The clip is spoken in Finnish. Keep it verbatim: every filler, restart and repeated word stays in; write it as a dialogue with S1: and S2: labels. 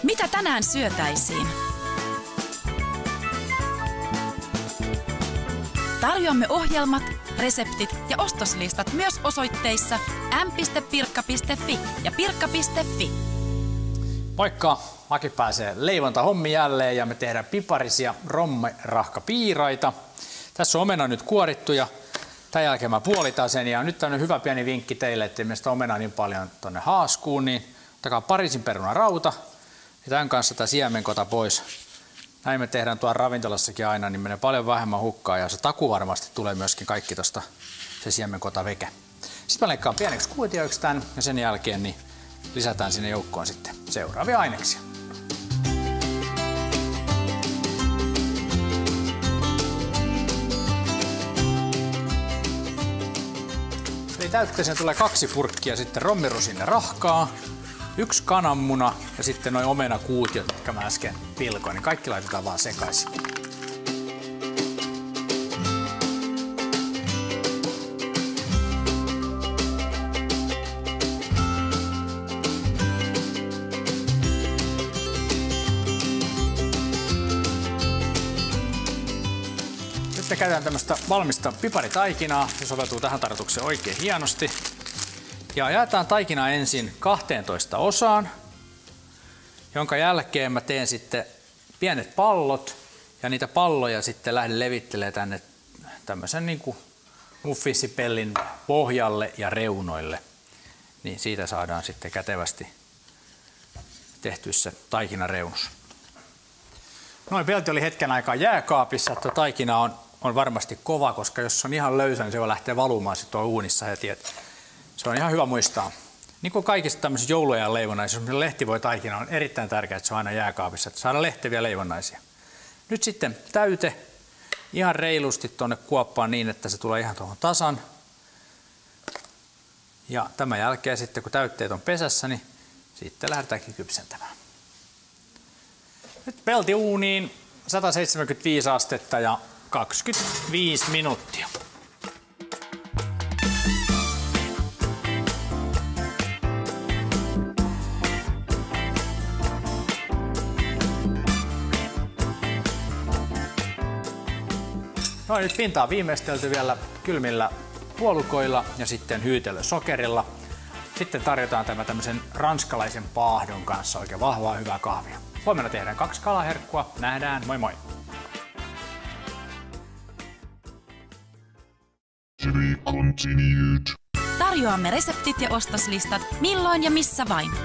S1: Mitä tänään syötäisiin? Tarjoamme ohjelmat, reseptit ja ostoslistat myös osoitteissa m piste pirkka piste fi ja pirkka piste fi.
S2: Moikka! Aki pääsee leivontahommi jälleen ja me tehdään piparisia rommerahkapiiraita. Tässä on omena nyt kuorittu ja tämän jälkeen mä puolitan sen. Ja nyt on hyvä pieni vinkki teille, ettei meistä omenaa niin paljon tonne haaskuun, niin ottakaa parisin perunan rauta ja tämän kanssa tämä siemenkota pois. Näin me tehdään tuolla ravintolassakin aina, niin menee paljon vähemmän hukkaa ja se taku varmasti tulee myöskin kaikki tosta se siemenkota veke. Sitten mä leikkaan pieneksi kuutioiksi tämän ja sen jälkeen niin lisätään sinne joukkoon sitten seuraavia aineksia. Eli täytteeseen tulee kaksi purkkia sitten rommirusinne rahkaa, yksi kananmuna ja sitten noin omenakuutiot, jotka mä äsken pilkoin, niin kaikki laitetaan vaan sekaisin. Sitten käytetään tämmöistä valmista piparitaikinaa, se soveltuu tähän tarkoitukseen oikein hienosti. Ja jaetaan taikinaa ensin kahteentoista osaan, jonka jälkeen mä teen sitten pienet pallot ja niitä palloja sitten lähden levittelemään tänne tämmöisen niin kuin muffissipellin pohjalle ja reunoille. Niin siitä saadaan sitten kätevästi tehty se taikinareunus. Noin pelti oli hetken aikaa jääkaapissa, että taikina on, on varmasti kova, koska jos on ihan löysä, niin se voi lähteä valumaan sitten tuolla uunissa heti. Se on ihan hyvä muistaa. Niin kuin kaikissa tämmöisissä jouluajan leivonnaisissa, jos lehtivoitaikina on erittäin tärkeää, että se on aina jääkaapissa, että saadaan lehteviä leivonnaisia. Nyt sitten täyte ihan reilusti tuonne kuoppaan niin, että se tulee ihan tuohon tasan. Ja tämän jälkeen sitten, kun täytteet on pesässä, niin sitten lähdetäänkin kypsentämään. Nyt pelti uuniin sata seitsemänkymmentäviisi astetta ja kaksikymmentäviisi minuuttia. No nyt pinta on viimeistelty vielä kylmillä puolukoilla ja sitten hyytelösokerilla. Sitten tarjotaan tämä tämmöisen ranskalaisen paahdon kanssa oikein vahvaa hyvää kahvia. Huomenna tehdään kaksi kalaherkkua. Nähdään. Moi moi!
S1: Tarjoamme reseptit ja ostoslistat milloin ja missä vain.